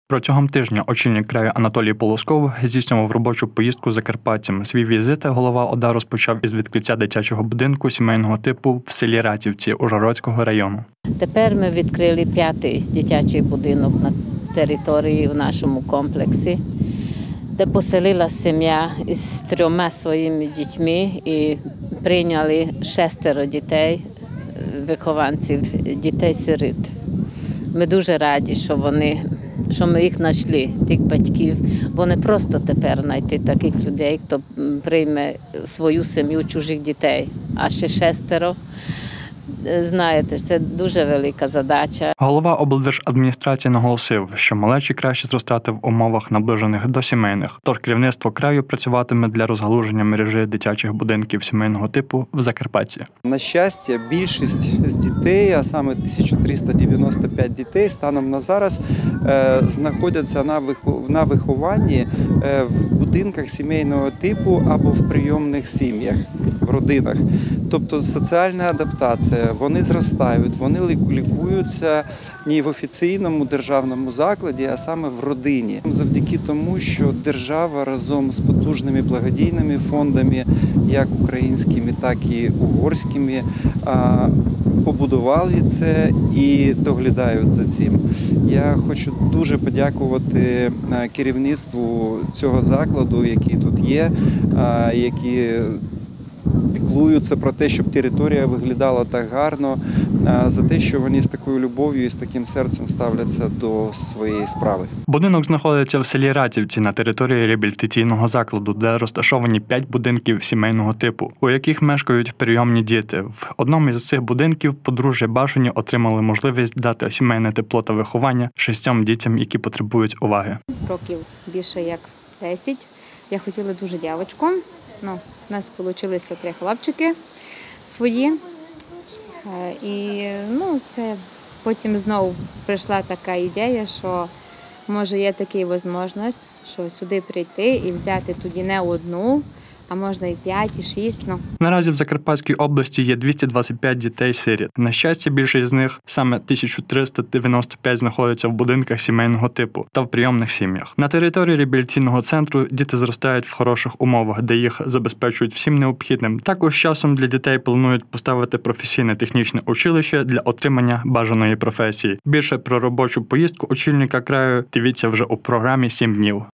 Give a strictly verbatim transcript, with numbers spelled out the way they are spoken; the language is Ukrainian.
Протягом тижня очільник краю Анатолій Полосков здійснював робочу поїздку Закарпаттям. Свій візит голова ОДА розпочав із відкриття дитячого будинку сімейного типу в селі Ратівці Ужгородського району. Тепер ми відкрили п'ятий дитячий будинок на території в нашому комплексі, де поселила сім'я із трьома своїми дітьми і прийняли шестеро дітей, вихованців, дітей-сиріт. Ми дуже раді, що вони, що ми їх знайшли, тих батьків, бо не просто тепер знайти таких людей, хто прийме свою сім'ю чужих дітей, а ще шестеро. Знаєте, це дуже велика задача. Голова облдержадміністрації наголосив, що малечі краще зростати в умовах, наближених до сімейних. Тож керівництво краю працюватиме для розгалуження мережі дитячих будинків сімейного типу в Закарпатті. На щастя, більшість з дітей, а саме тисяча триста дев'яносто п'ять дітей, станом на зараз знаходяться на вихованні в будинках сімейного типу або в прийомних сім'ях, в родинах. Тобто соціальна адаптація, вони зростають, вони лікуються не в офіційному державному закладі, а саме в родині. Завдяки тому, що держава разом з потужними благодійними фондами, як українськими, так і угорськими, побудували це і доглядають за цим. Я хочу дуже подякувати керівництву цього закладу, який тут є, які піклуються про те, щоб територія виглядала так гарно, за те, що вони з такою любов'ю і з таким серцем ставляться до своєї справи. Будинок знаходиться в селі Ратівці на території реабілітаційного закладу, де розташовані п'ять будинків сімейного типу, у яких мешкають прийомні діти. В одному із цих будинків подружжя Бажані отримали можливість дати сімейне тепло та виховання шістьом дітям, які потребують уваги. Років більше як десять. Я хотіла дуже дівчинку. Ну, у нас вийшли три хлопчики свої. І ну, це потім знову прийшла така ідея, що може є така можливість, що сюди прийти і взяти тоді не одну, а можна і п'ять, і шість. Ну. Наразі в Закарпатській області є двісті двадцять п'ять дітей-сиріт. На щастя, більшість з них, саме тисяча триста дев'яносто п'ять, знаходяться в будинках сімейного типу та в прийомних сім'ях. На території реабілітаційного центру діти зростають в хороших умовах, де їх забезпечують всім необхідним. Також часом для дітей планують поставити професійне технічне училище для отримання бажаної професії. Більше про робочу поїздку очільника краю дивіться вже у програмі «Сім днів».